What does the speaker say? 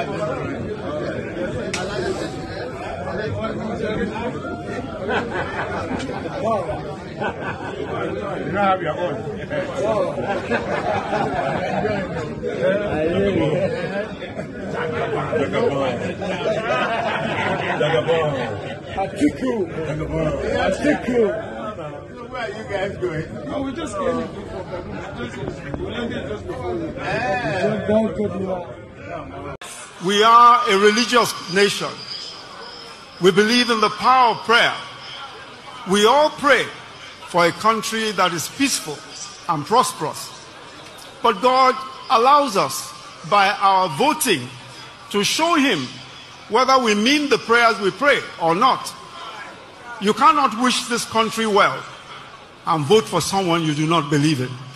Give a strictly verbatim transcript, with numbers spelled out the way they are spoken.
You don't have your own. Atiku. Atiku. Where are you guys going? No, we just came in. We landed just before. We are a religious nation. We believe in the power of prayer. We all pray for a country that is peaceful and prosperous. But God allows us, by our voting, to show Him whether we mean the prayers we pray or not. You cannot wish this country well and vote for someone you do not believe in.